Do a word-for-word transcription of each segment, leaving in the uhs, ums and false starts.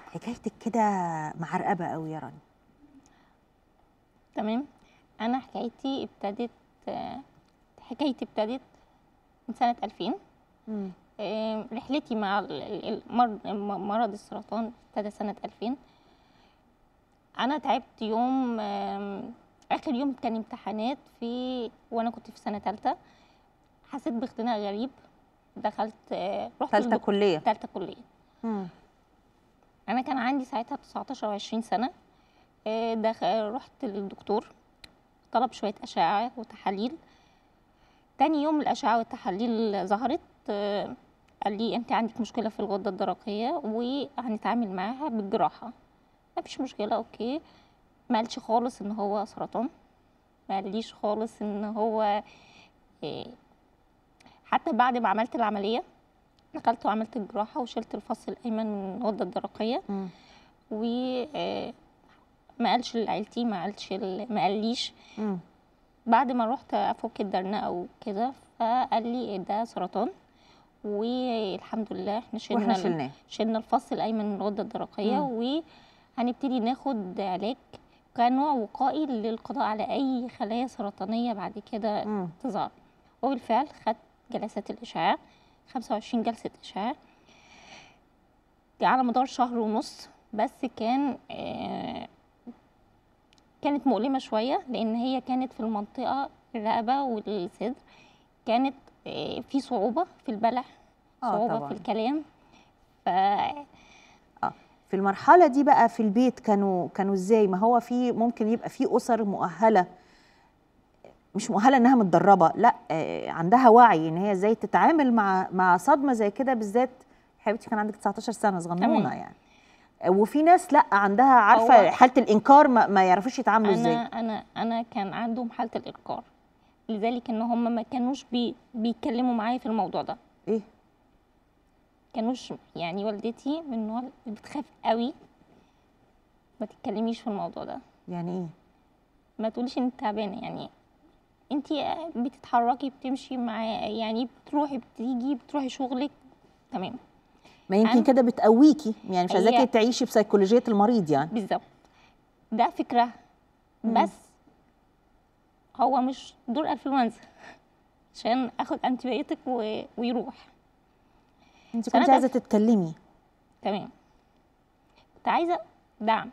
حكايتك كده معرقبه قوي يا رانيا. تمام. انا حكايتي ابتدت آه، حكايتي ابتدت من سنه ألفين. امم آه، رحلتي مع ال- ال- المرض مرض السرطان ابتدى سنه ألفين. انا تعبت يوم آم، اخر يوم كان امتحانات في وانا كنت في سنه ثالثه. حسيت باختناق غريب. دخلت آه، رحت ثالثه للدكتور. كليه. ثالثه كليه. امم انا كان عندي ساعتها تسعتاشر او عشرين سنه. آه، دخل رحت للدكتور، طلب شويه اشعه وتحاليل. تاني يوم الأشعة والتحاليل ظهرت. آه، قال لي أنت عندك مشكلة في الغدة الدرقية وهنتعامل معاها بالجراحة. مفيش مشكلة، أوكي. ما قالش خالص إن هو سرطان، ما قاليش خالص إن هو آه، حتى بعد ما عملت العملية دخلت وعملت الجراحة وشلت الفص الأيمن من الغدة الدرقية. امم و آه، ما قالش لعيلتي، ما قالش ما قاليش. امم بعد ما رحت أفك الدرنقة وكده فقال لي ده سرطان، والحمد لله احنا واحنا شلنا ال- شلناه. شلنا الفص الايمن من الغده الدرقيه، امم وهنبتدي ناخد علاج كنوع وقائي للقضاء على اي خلايا سرطانيه بعد كده امم تظهر. وبالفعل خدت جلسات الاشعاع، خمسة وعشرين جلسه اشعاع على مدار شهر ونص. بس كان آه، كانت مؤلمه شويه لان هي كانت في المنطقه الرقبه والصدر. كانت آه، في صعوبه في البلع، اه صعوبه في طبعا. الكلام. ف اه في المرحله دي بقى في البيت كانوا كانوا ازاي؟ ما هو في ممكن يبقى في اسر مؤهله، مش مؤهله انها متدربه، لا آه عندها وعي ان هي ازاي تتعامل مع مع صدمه زي كده، بالذات حبيبتي كان عندك تسعتاشر سنه، صغنونه تمام. يعني. وفي ناس لا عندها عارفه هو حاله الانكار، ما, ما يعرفوش يتعاملوا انا ازاي. انا انا كان عندهم حاله الانكار، لذلك ان هم ما كانوش بي بيتكلموا معايا في الموضوع ده. ايه؟ كانوش يعني والدتي من النوع اللي بتخاف قوي، ما تتكلميش في الموضوع ده، يعني ايه؟ ما تقوليش انت تعبانه. يعني انت بتتحركي بتمشي مع، يعني بتروحي بتيجي بتروحي شغلك، تمام. ما يمكن انا كده بتقويكي، يعني مش عايزاكي هي تعيشي بسيكولوجيه المريض يعني. بالظبط ده فكره. مم. بس هو مش دور انفلونزا عشان اخد انتيبيوتيك و... ويروح. انت سنه كنت عايزه ألف. تتكلمي. تمام. كنت عايزه دعم،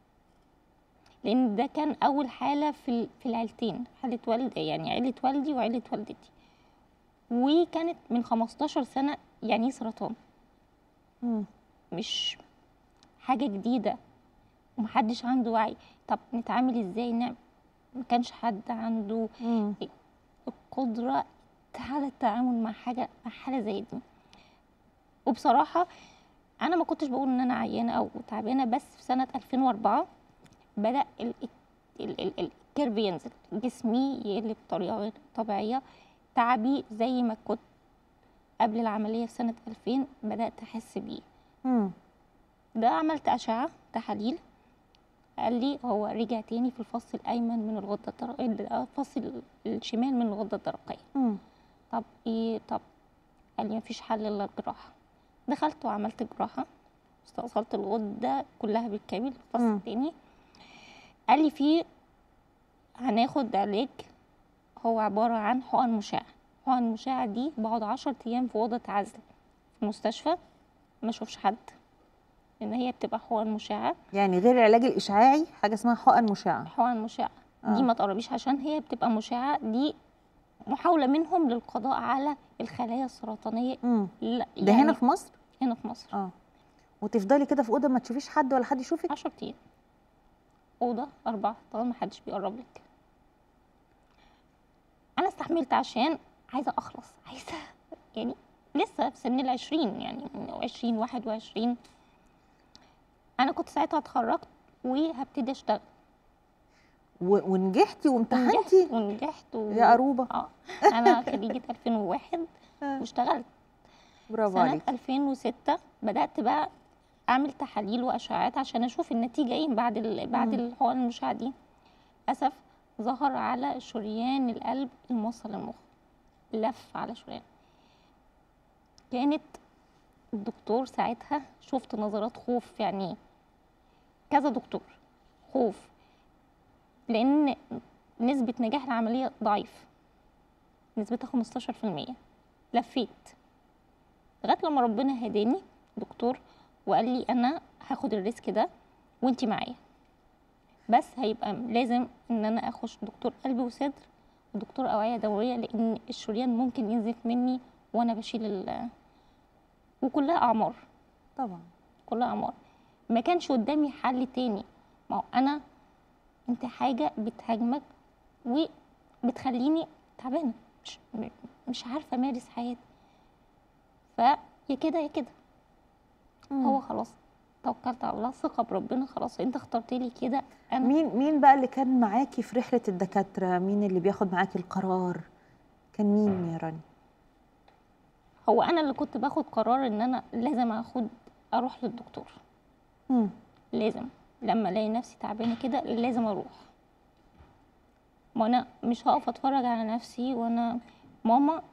لان ده كان اول حاله في ال- في العيلتين، حاله والد يعني عيله والدي وعيله والدتي. وكانت من خمستاشر سنه. يعني ايه سرطان؟ مم. مش حاجه جديده ومحدش عنده وعي. طب نتعامل ازاي؟ نعمل. ما كانش حد عنده مم. القدره على التعامل مع حاجه مع حاله زي دي. وبصراحه انا ما كنتش بقول ان انا عيانه او تعبانه، بس في سنه ألفين وأربعة بدأ ال- ال- ال- ال- الكيرف ينزل، جسمي يقل بطريقة غير طبيعية. تعبي زي ما كنت قبل العملية في سنة ألفين بدأت أحس بيه. مم. ده عملت أشعة تحاليل، قال لي هو رجع تاني في الفص الأيمن من الغدة الدرقية، الفص ال- الشمال من الغدة الدرقية. مم. طب إيه؟ طب قال لي مفيش حل إلا الجراحة. دخلت وعملت جراحة، استأصلت الغدة كلها بالكامل الفص مم. التاني. قال لي في هناخد علاج، هو عبارة عن حقن مشعة. حقن مشعة دي بقعد عشر أيام في أوضة عزل في المستشفى، ما أشوفش حد، لأن هي بتبقى حقن مشعة. يعني غير العلاج الاشعاعي حاجه اسمها حقن مشعه. حقن مشعة دي اه. ما تقربيش عشان هي بتبقى مشعة. دي محاولة منهم للقضاء على الخلايا السرطانية. مم. لا ده هنا يعني في مصر؟ هنا في مصر. اه. وتفضلي كده في اوضه ما تشوفيش حد ولا حد يشوفك؟ عشر أيام أوضة أربعة طبعا ما حدش بيقرب لك. أنا استحملت عشان عايزة أخلص، عايزة يعني لسه في سن العشرين، يعني عشرين واحد وعشرين. انا كنت ساعتها اتخرجت وهبتدي اشتغل. و- ونجحتي ونجحت وامتحنتي؟ ونجحت و... يا قروبه. اه انا خريجة ألفين وواحد آه. واشتغلت. برافو سنة عليكي. ألفين وستة بدأت بقى اعمل تحاليل واشعاعات عشان اشوف النتيجة ايه بعد ال... بعد مم. الحقن المشعة دي. للاسف ظهر على شريان القلب الموصل للمخ، لف على شريان. كانت الدكتور ساعتها شفت نظرات خوف، يعني كذا دكتور خوف، لان نسبة نجاح العملية ضعيف، نسبتها خمستاشر في المية. لفيت لغاية لما ربنا هداني دكتور وقال لي انا هاخد الريسك ده وانتي معايا، بس هيبقى لازم ان انا اخش دكتور قلب وصدر ودكتور اوعية دموية، لان الشريان ممكن ينزف مني وانا بشيل ال وكلها اعمار، طبعا كلها اعمار. ما كانش قدامي حل تاني، ما هو انا انت حاجه بتهاجمك وبتخليني تعبانه، مش مش عارفه امارس حياتي، فيا كده يا كده. هو خلاص توكلت على الله، ثقه بربنا، خلاص انت اخترت لي كده. انا مين مين بقى اللي كان معاكي في رحله الدكاتره؟ مين اللي بياخد معاكي القرار؟ كان مين يا رانيا؟ هو انا اللي كنت باخد قرار ان انا لازم اخد اروح للدكتور. مم. لازم لما الاقي نفسي تعبانه كده لازم اروح. ما انا مش هقف اتفرج على نفسي وانا ماما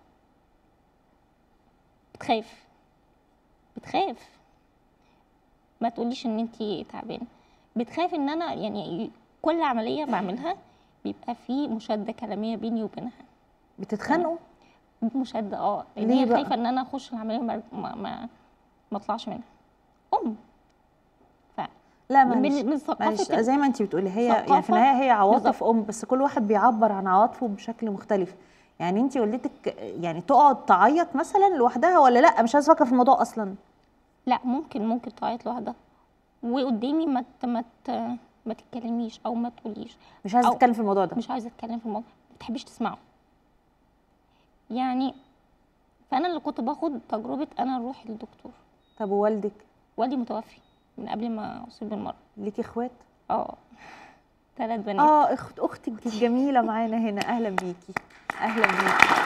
بتخاف بتخاف ما تقوليش ان انتي تعبانه، بتخاف ان انا يعني كل عمليه بعملها بيبقى في مشاده كلاميه بيني وبينها. بتتخانقوا؟ مشاده اه، لان ليه هي بقى؟ خايفه ان انا اخش العمليه ما ما ما, ما اطلعش منها. ام ف لا من معلش من معلش، ثقافه زي ما انت بتقولي، هي يعني في ثقافة النهايه هي عواطف بالظبط. ام، بس كل واحد بيعبر عن عواطفه بشكل مختلف. يعني انت والدتك يعني تقعد تعيط مثلا لوحدها، ولا لا مش عايزه افكر في الموضوع اصلا؟ لا ممكن ممكن تعيط لوحدها وقدامي ما ت- ما ت- ما تتكلميش او ما تقوليش، مش عايزه او اتكلم في الموضوع ده. مش عايزه اتكلم في الموضوع، ما بتحبيش تسمعه يعني. فانا اللي كنت باخد تجربه انا اروح للدكتور. طب ووالدك؟ والدي متوفي من قبل ما اصيب بالمرض. ليكي اخوات؟ اه ثلاث بنات. اه اخت اختك دي الجميله معانا هنا، اهلا بيكي. اهلا بيكي.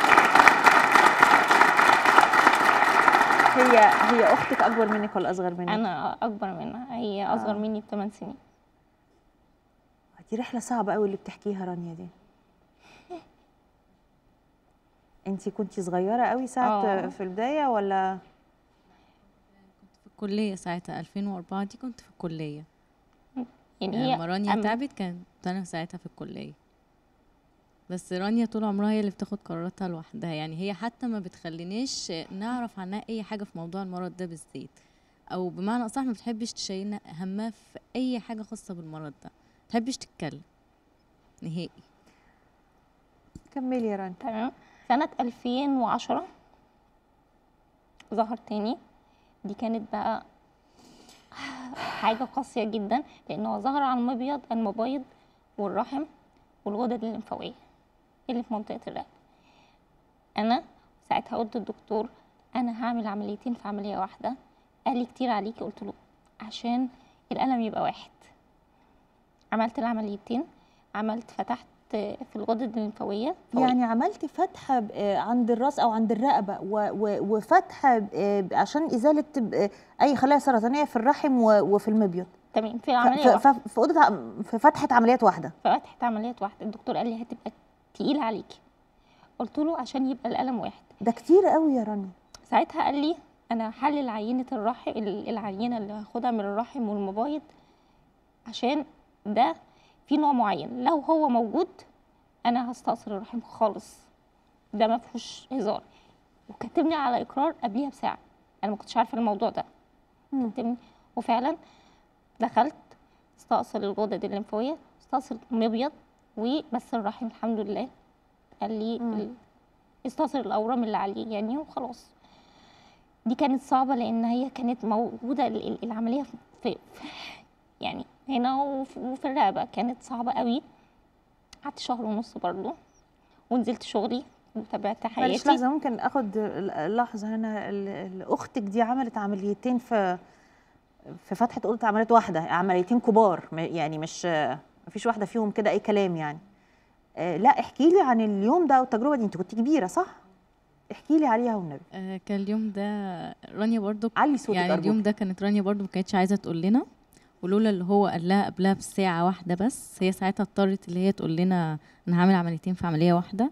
هي هي اختك اكبر منك ولا اصغر منك؟ انا اكبر منها، هي اصغر آه. مني بثمان سنين. دي رحله صعبه قوي اللي بتحكيها رانيا دي. انتي كنتي صغيره قوي ساعه آه. في البدايه ولا؟ كنت في الكلية ساعتها ألفين وأربعة، دي كنت في الكلية. يعني يعني هي لما رانيا أم- تعبت كانت أنا ساعتها في الكلية. بس رانيا طول عمرها هي اللي بتاخد قراراتها لوحدها، يعني هي حتى ما بتخليناش نعرف عنها أي حاجة في موضوع المرض ده بالذات، أو بمعنى أصح ما بتحبش تشيلنا همها في أي حاجة خاصة بالمرض ده، ما بتحبش تتكلم نهائي. كملي يا رانيا. تمام. سنة ألفين وعشرة ظهر تاني. دي كانت بقى حاجة قاسية جدا، لأنه ظهر على المبيض المبايض والرحم والغدد الليمفاوية اللي في منطقة الرقبة. أنا ساعتها قلت للدكتور أنا هعمل عمليتين في عملية واحدة. قال لي كتير عليكي، قلت له عشان الألم يبقى واحد. عملت العمليتين، عملت فتحت في الغدد الليمفاوية. يعني عملتي فتحه ب- آه، عند الراس او عند الرقبه، و- و- وفتحه ب- آه، عشان ازاله ب- آه، اي خلايا سرطانيه في الرحم و- وفي المبيض، تمام في ف- عملية ف- واحدة، ف- في اوضه ع- في فتحه عمليات واحده. ففتحت عمليات واحدة. الدكتور قال لي هتبقى تقيلة عليكي. قلت له عشان يبقى الألم واحد. ده كتير قوي يا رانيا. ساعتها قال لي انا هحلل عينه الرحم، العينه اللي هاخدها من الرحم والمبايض، عشان ده في نوع معين لو هو موجود انا هستأصل الرحم خالص، ده ما فيهوش هزار. وكتبني على اقرار قبليها بساعه، انا ما كنتش عارفه الموضوع ده. مم. كتبني وفعلا دخلت استأصل الغدد الليمفاويه، استأصل مبيض وبس الرحم الحمد لله. قال لي مم. ال- استأصل الاورام اللي عليه يعني وخلاص. دي كانت صعبة لأن هي كانت موجودة ال- ال- العملية في, في يعني هنا وفي, وفي الرقبة، كانت صعبة قوي. قعدت شهر ونص برضو ونزلت شغلي وتابعت معلش حياتي. لحظه، ممكن اخد لحظه هنا؟ ال- ال- اختك دي عملت عمليتين في في فتحه اوضه عمليات واحده، عمليتين كبار، م- يعني مش مفيش واحده فيهم كده اي كلام يعني. آه، لا احكي لي عن اليوم ده والتجربه دي، انت كنت كبيره صح؟ احكي لي عليها والنبي. آه كان اليوم ده رانيا برضو، علي صوتك يعني أرجوك. اليوم ده كانت رانيا برضو ما كانتش عايزة تقول لنا، ولولا اللي هو قال لها قبلها بساعة واحدة بس، هي ساعتها اضطرت اللي هي تقول لنا انا هعمل عمليتين في عملية واحدة.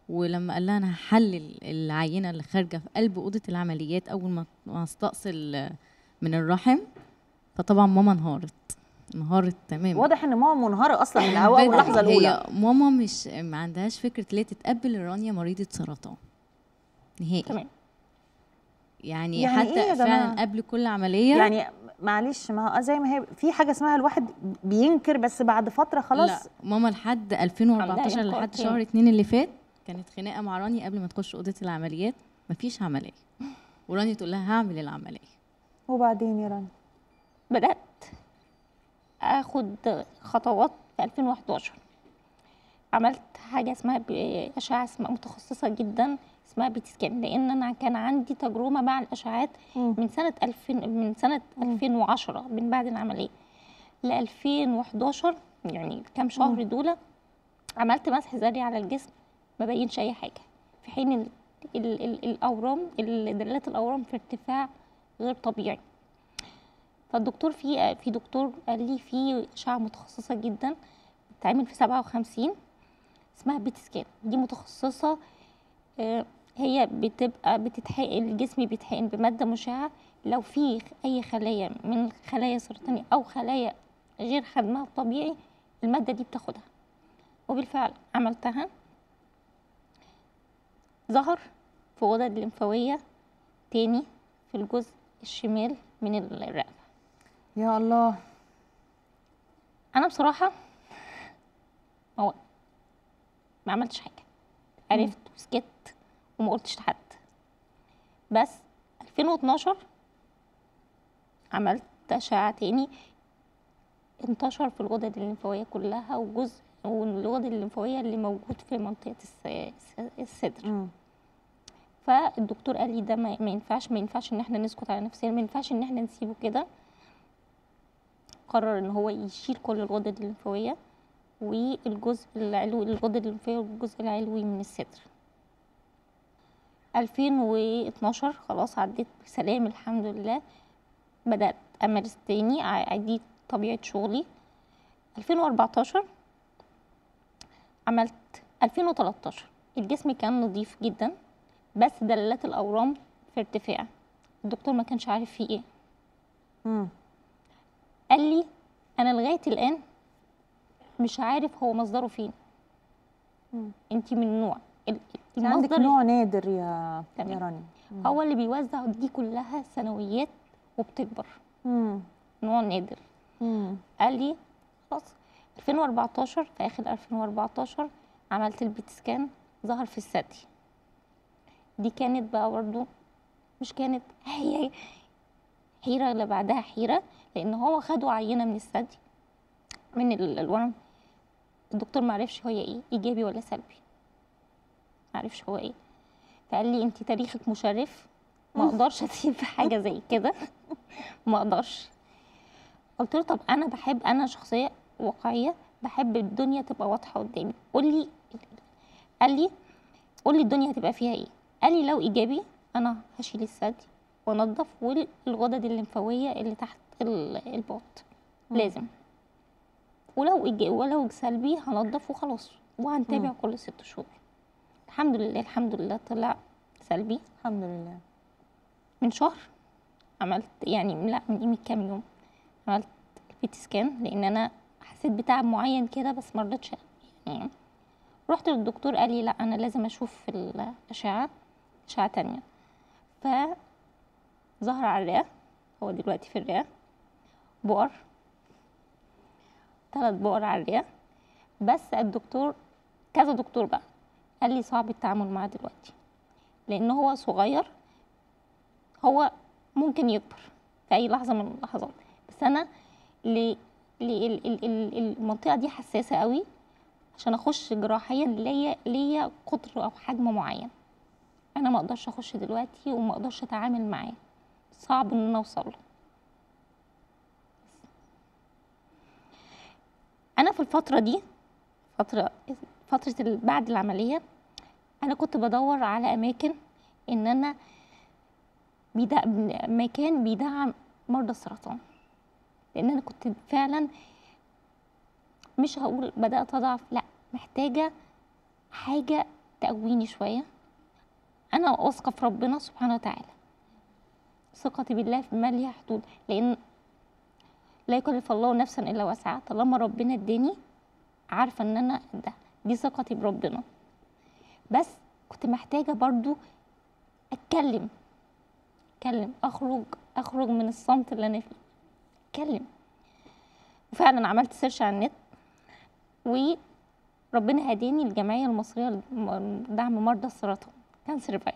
ولما قال لها انا هحلل العينه اللي خارجه في قلب اوضه العمليات اول ما ما استأصل من الرحم، فطبعا ماما انهارت انهارت تماما. واضح ان ماما منهاره اصلا من اول بدأ- اللحظه الاولى. هي ماما مش ما عندهاش فكره ليه تتقبل ان رانيا مريضه سرطان نهائي. تمام. يعني, يعني حتى إيه يا فعلا جماعة؟ قبل كل عمليه يعني معلش، ما هو زي ما هي في حاجه اسمها الواحد بينكر بس بعد فتره خلاص. لا ماما لحد ألفين وأربعتاشر عندها لحد إنكار شهر تاني. اتنين اللي فات كانت خناقه مع رانيا قبل ما تخش اوضه العمليات، مفيش عمليه، ورانيا تقول لها هعمل العمليه. وبعدين يا رنا؟ بدات اخد خطوات في ألفين وحداشر. عملت حاجه اسمها ب- اشعه اسمها متخصصه جدا اسمها بي تي سكان، لان انا كان عندي تجربه مع الاشعاعات مم. من سنه ألفين، من سنه ألفين وعشرة من بعد العمليه ل ألفين وحداشر، يعني كام شهر دول عملت مسح ذري على الجسم ما بينش اي حاجه، في حين ال ال ال الاورام ال- دلالات الاورام في ارتفاع غير طبيعي. فالدكتور في في دكتور قال لي في اشعه متخصصه جدا بتتعمل في سبعة وخمسين اسمها بيت سكان، دي متخصصه. آه، هي بتبقى بتتحقن، الجسم بيتحقن بماده مشعه، لو في اي خلايا من خلايا سرطانيه او خلايا غير حجمها الطبيعي الماده دي بتاخدها. وبالفعل عملتها، ظهر في غدد لمفاويه تاني في الجزء الشمال من الرقبه. يا الله. انا بصراحه هو ما عملتش حاجه، عرفت وسكت وما قلتش لحد. بس ألفين واتناشر عملت اشعه تاني، انتشر في الغدد الليمفاويه كلها وجزء والغدد الليمفاويه اللي موجود في منطقه الس- الصدر. مم. فالدكتور قال لي ده ما ما ينفعش ما ينفعش ان احنا نسكت على نفسنا، ما ينفعش ان احنا نسيبه كده. قرر ان هو يشيل كل الغدد الليمفاويه والجزء العلوي، الغدد الليمفاويه والجزء العلوي من الصدر. ألفين واتناشر خلاص عديت بسلام الحمد لله، بدأت أمارس تاني عادي طبيعة شغلي. ألفين وأربعتاشر عملت، ألفين وتلتاشر الجسم كان نظيف جدا بس دلالات الأورام في ارتفاع، الدكتور ما كانش عارف فيه ايه. مم. قال لي أنا لغاية الآن مش عارف هو مصدره فين. مم. انتي من نوع ال- انت عندك المصدر نوع نادر يا تمام. يا رانيا. مم. هو اللي بيوزع دي كلها سنويات وبتكبر، مم. نوع نادر. مم. قال لي خلاص. ألفين وأربعتاشر في اخر ألفين وأربعتاشر عملت البيت سكان، ظهر في الثدي. دي كانت بقى برضه مش كانت هي حيره اللي بعدها حيره، لان هو خدوا عينه من الثدي من ال- الورم، الدكتور ما عرفش هي ايه، ايجابي ولا سلبي، ما عرفش هو ايه. فقال لي انت تاريخك مشرف، ما اقدرش اسيب حاجه زي كده، ما اقدرش. قلت له طب انا بحب، انا شخصيه واقعيه بحب الدنيا تبقى واضحه قدامي، قول لي. قال لي قول لي الدنيا هتبقى فيها ايه. قال لي لو ايجابي انا هشيل الثدي وانضف والغدد الليمفاويه اللي تحت ال- الباط لازم، ولو إيجابي ولو سلبي هنضف وخلاص وهنتابع مم. كل ست شهور. الحمد لله الحمد لله طلع سلبي. الحمد لله. من شهر عملت، يعني لا من قيمة كام يوم عملت البيت سكان، لان انا حسيت بتعب معين كده بس ما رضيتش يعني. رحت للدكتور قال لي لا انا لازم اشوف في الاشعه اشعه تانية. فظهر على الرئه، هو دلوقتي في الرئه بؤر، ثلاث بؤر على الرئه. بس الدكتور كذا دكتور بقى قال لي صعب التعامل معاه دلوقتي لان هو صغير، هو ممكن يكبر في اي لحظه من اللحظات، بس انا ل... ل... ال- ال- ال- المنطقه دي حساسه قوي عشان اخش جراحيا ليا ليا قطر او حجم معين، انا ما اقدرش اخش دلوقتي وما اقدرش اتعامل معاه، صعب ان انا اوصل له. انا في الفتره دي فتره فتره ال- بعد العمليه انا كنت بدور على اماكن ان انا بيدعم، مكان بيدعم مرضى السرطان، لان انا كنت فعلا مش هقول بدات اضعف، لا محتاجه حاجه تقويني شويه. انا واثقه في ربنا سبحانه وتعالى، ثقتي بالله في ما ليها حدود، لان لا يكلف الله نفسا الا وسعها. طالما ربنا اداني عارفه ان انا ده دي ثقتي بربنا. بس كنت محتاجه برضو اتكلم اتكلم اخرج اخرج من الصمت اللي انا فيه، اتكلم. وفعلا عملت سيرش على النت، وربنا هداني الجمعيه المصريه لدعم مرضى السرطان، كان سيرفايف.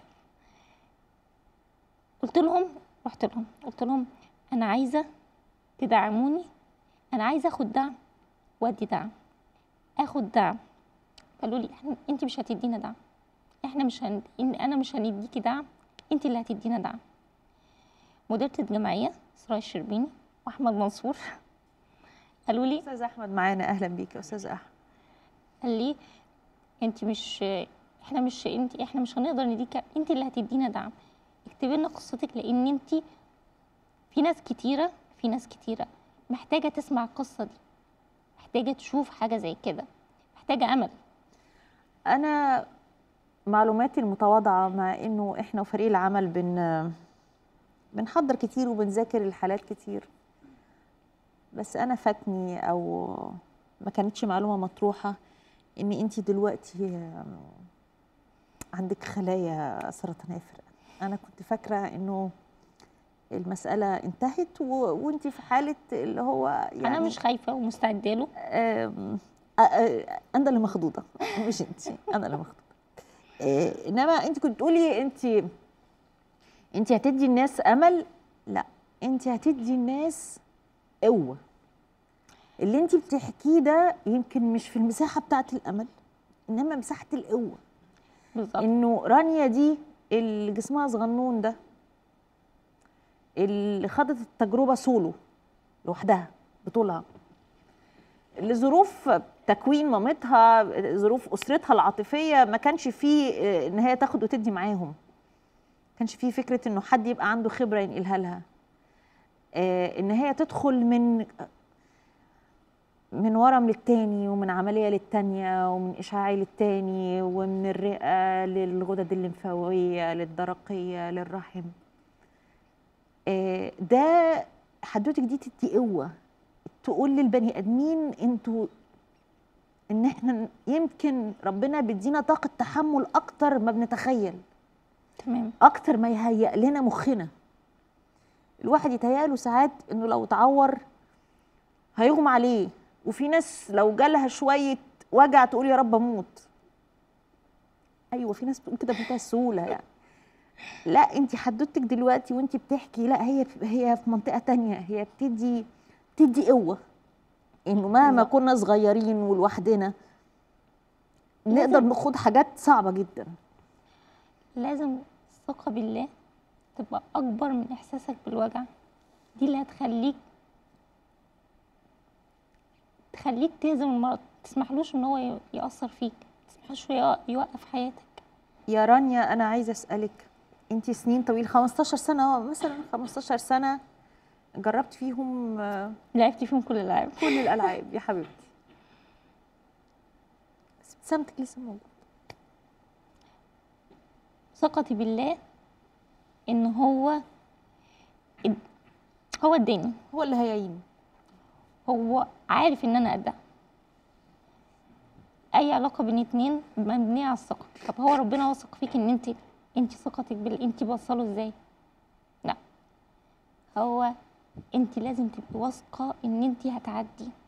قلت لهم رحت لهم قلت لهم انا عايزه تدعموني، انا عايزه اخد دعم وادي دعم، اخد دعم. قالوا لي احنا انت مش هتدينا دعم، احنا مش هن... إن انا مش هنديكي دعم، انت اللي هتدينا دعم. مديرة الجمعيه اسراء الشربيني واحمد منصور قالوا لي، استاذ احمد معانا، اهلا بيك يا استاذ احمد. قال لي انت مش احنا مش انت احنا مش هنقدر نديك، انت اللي هتدينا دعم. اكتبي لنا قصتك، لان انت في ناس كتيره في ناس كتيره محتاجه تسمع القصه دي، محتاجه تشوف حاجه زي كده، محتاجه امل. انا معلوماتي المتواضعه، مع انه احنا وفريق العمل بن بنحضر كتير وبنذاكر الحالات كتير، بس انا فاتني او ما كانتش معلومه مطروحه ان انت دلوقتي عندك خلايا سرطانيه في الرئه. انا كنت فاكره انه المساله انتهت و... وانت في حاله اللي هو يعني انا مش خايفه ومستعده له. آم، آ- آ- انا اللي مخضوضه مش انت، انا اللي مخضوضه. آه، انما انت كنت تقولي انت انت هتدي الناس امل. لا، انت هتدي الناس قوه. اللي انت بتحكيه ده يمكن مش في المساحه بتاعه الامل، انما مساحه القوه. بالظبط. انه رانيا دي اللي جسمها صغنون ده، اللي خدت التجربه سولو لوحدها بطولها، لظروف تكوين مامتها، ظروف اسرتها العاطفيه، ما كانش فيه آه، ان هي تاخد وتدي معاهم، ما كانش فيه فكره انه حد يبقى عنده خبره ينقلها لها. آه، ان هي تدخل من من ورم للتاني، ومن عمليه للتانيه، ومن اشعاعي للتاني، ومن الرئه للغدد الليمفاويه للدرقيه للرحم. آه، ده حدوتك دي تدي قوه، تقول للبني ادمين انتوا ان احنا يمكن ربنا بيدينا طاقه تحمل اكتر ما بنتخيل، تمام. اكتر ما يهيئ لنا مخنا. الواحد يتهيأله ساعات انه لو اتعور هيغمى عليه، وفي ناس لو جالها شويه وجع تقول يا رب اموت. ايوه، في ناس بتقول كده بمنتهى السهوله يعني. لا، انت حدوتك دلوقتي وانت بتحكي، لا هي هي في منطقه تانية، هي بتدي بتدي قوه، انه مهما بالظبط. كنا صغيرين ولوحدنا نقدر لازم- نخوض حاجات صعبه جدا. لازم الثقه بالله تبقى اكبر من احساسك بالوجع. دي اللي هتخليك تخليك تهزم المرض، تسمحلوش ان هو ي- يأثر فيك، تسمحلوش ي- يوقف حياتك. يا رانيا، انا عايزه اسالك، انت سنين طويل خمستاشر سنه مثلا، خمستاشر سنه جربت فيهم آه، لعبت فيهم كل الالعاب. كل الالعاب يا حبيبتي، بس ابتسامتك لسه موجوده. ثقتي بالله ان هو اد- هو اداني، هو اللي هيعين. هو عارف ان انا قدها. اي علاقه بين اتنين مبنيه على الثقه. طب هو ربنا واثق فيك ان انت انت ثقتك بالله انت بوصله ازاي؟ لا، هو انت لازم تبقي واثقه ان انت هتعدي.